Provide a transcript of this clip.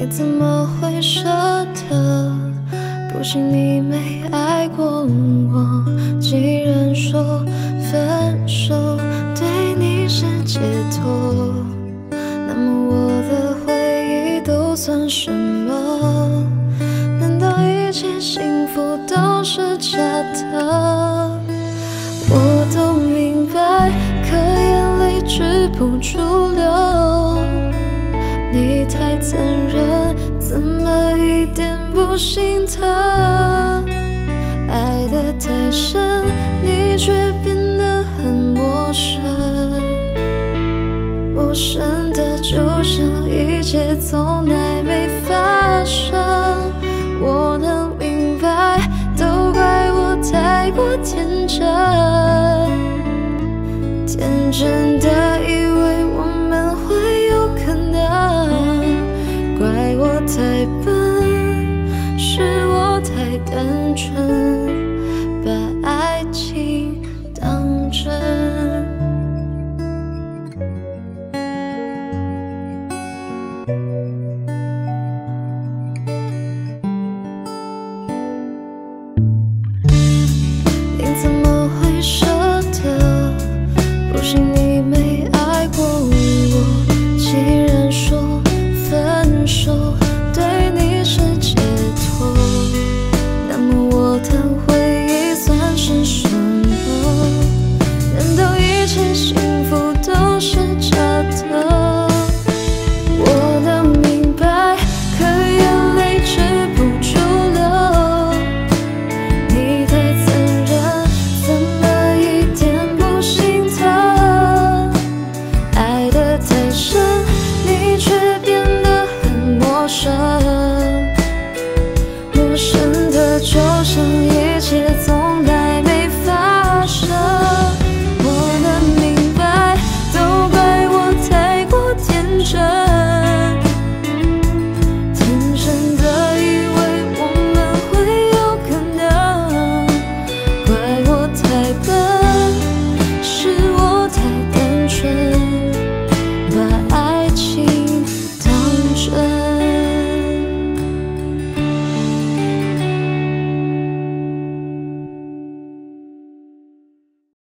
你怎么会舍得？不信你没爱过我。既然说分手对你是解脱，那么我的回忆都算什么？难道一切幸福都是假的？我都明白，可眼泪止不住流。你太残忍，怎么一点不心疼？爱得太深，你却变得很陌生，陌生的就像一切从来没发生。我能明白，都怪我太过天真，天真的